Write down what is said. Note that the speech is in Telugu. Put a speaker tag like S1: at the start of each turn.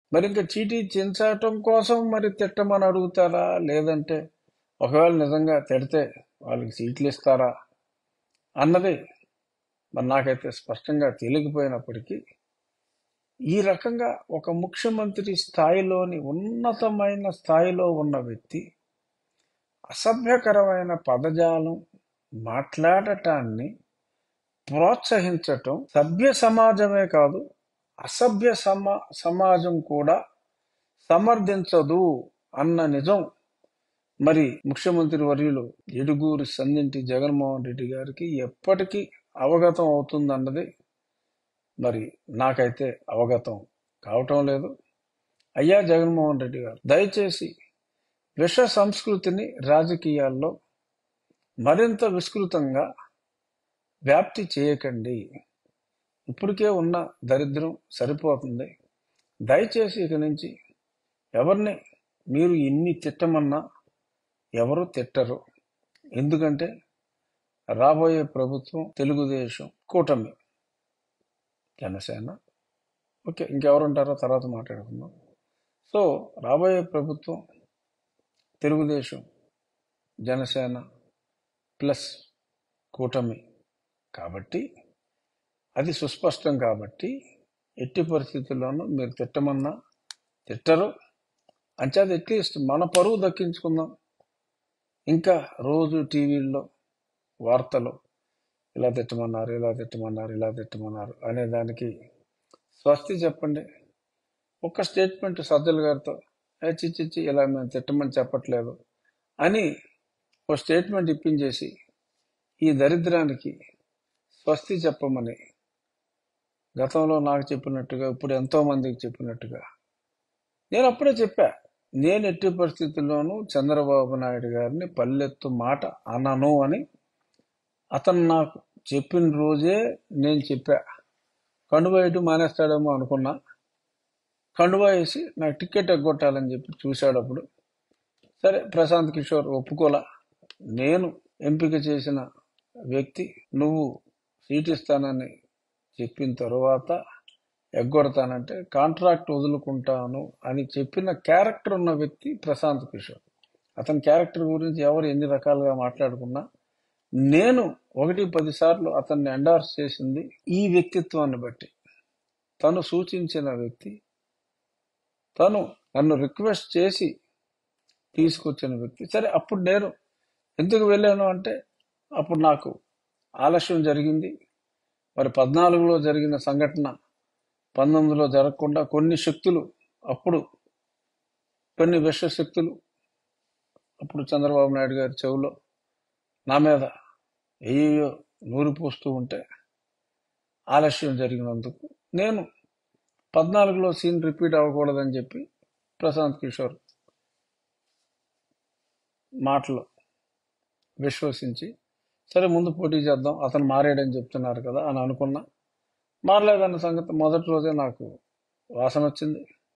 S1: మరి ఇంకా చీటీ చించటం కోసం మరి తిట్టమని అడుగుతారా, లేదంటే ఒకవేళ నిజంగా తిడితే వాళ్ళకి సీట్లు ఇస్తారా అన్నది మరి నాకైతే స్పష్టంగా తెలియకపోయినప్పటికీ, ఈ రకంగా ఒక ముఖ్యమంత్రి స్థాయిలోని ఉన్నతమైన స్థాయిలో ఉన్న వ్యక్తి అసభ్యకరమైన పదజాలం మాట్లాడటాన్ని ప్రోత్సహించటం సభ్య సమాజమే కాదు, అసభ్య సమాజం కూడా సమర్థించదు అన్న నిజం మరి ముఖ్యమంత్రి వర్యులు ఎడుగూరి సందింటి జగన్మోహన్ రెడ్డి గారికి ఎప్పటికీ అవగతం అవుతుందన్నది మరి నాకైతే అవగతం కావటం లేదు. అయ్యా జగన్మోహన్ రెడ్డి గారు, దయచేసి విష సంస్కృతిని రాజకీయాల్లో మరింత విస్తృతంగా వ్యాప్తి చేయకండి. ఇప్పటికే ఉన్న దరిద్రం సరిపోతుంది. దయచేసి ఇక నుంచి ఎవరిని మీరు ఎన్ని తిట్టమన్నా ఎవరు తిట్టరు. ఎందుకంటే రాబోయే ప్రభుత్వం తెలుగుదేశం కూటమి, జనసేన, ఓకే, ఇంకెవరుంటారో తర్వాత మాట్లాడుకుందాం. సో రాబోయే ప్రభుత్వం తెలుగుదేశం, జనసేన ప్లస్ కూటమి కాబట్టి అది సుస్పష్టం. కాబట్టి ఎట్టి పరిస్థితుల్లోనూ మీరు తిట్టమన్నా తిట్టరు. అంచేది అట్లీస్ట్ మన పరువు దక్కించుకుందాం. ఇంకా రోజు టీవీల్లో వార్తలు ఇలా తిట్టమన్నారు, ఇలా తిట్టమన్నారు, ఇలా తిట్టమన్నారు అనే దానికి స్వస్తి చెప్పండి. ఒక్క స్టేట్మెంట్ సజ్జల గారితో చిచ్చి ఇలా మేము తిట్టమని చెప్పట్లేదు అని ఒక స్టేట్మెంట్ ఇప్పించేసి ఈ దరిద్రానికి స్వస్తి చెప్పమని గతంలో నాకు చెప్పినట్టుగా, ఇప్పుడు ఎంతో మందికి చెప్పినట్టుగా నేను అప్పుడే చెప్పా, నేను ఎట్టి పరిస్థితుల్లోనూ చంద్రబాబు నాయుడు గారిని పల్లెత్తు మాట అనను అని అతను నాకు చెప్పిన రోజే నేను చెప్పా. కండువా వేయటం మానేస్తాడేమో అనుకున్నా. కండువా వేసి నాకు టికెట్ ఎగ్గొట్టాలని చెప్పి చూశాడప్పుడు. సరే, ప్రశాంత్ కిషోర్ ఒప్పుకోలా. నేను ఎంపిక చేసిన వ్యక్తి నువ్వు సీట్ ఇస్తానని చెప్పిన తరువాత ఎగ్గొడతానంటే కాంట్రాక్ట్ వదులుకుంటాను అని చెప్పిన క్యారెక్టర్ ఉన్న వ్యక్తి ప్రశాంత్ కిషోర్. అతని క్యారెక్టర్ గురించి ఎవరు ఎన్ని రకాలుగా మాట్లాడుకున్నా నేను 1-10 సార్లు అతన్ని ఎండార్స్ చేసింది ఈ వ్యక్తిత్వాన్ని బట్టి. తను సూచించిన వ్యక్తి, తను నన్ను రిక్వెస్ట్ చేసి తీసుకొచ్చిన వ్యక్తి. సరే, అప్పుడు నేను ఎందుకు వెళ్ళాను అంటే అప్పుడు నాకు ఆలస్యం జరిగింది. మరి 14లో జరిగిన సంఘటన 19లో జరగకుండా కొన్ని శక్తులు, అప్పుడు కొన్ని విష శక్తులు అప్పుడు చంద్రబాబు నాయుడు గారి చెవులో నా మీద ఏయో నూరిపోస్తూ ఉంటే ఆలస్యం జరిగినందుకు నేను 14లో సీన్ రిపీట్ అవ్వకూడదని చెప్పి ప్రశాంత్ కిషోర్ మాటలు విశ్వసించి సరే ముందు పోటీ చేద్దాం, అతను మారాడని చెప్తున్నారు కదా అని అనుకున్నా. మారలేదన్న సంగతి మొదటి రోజే నాకు వాసన వచ్చింది.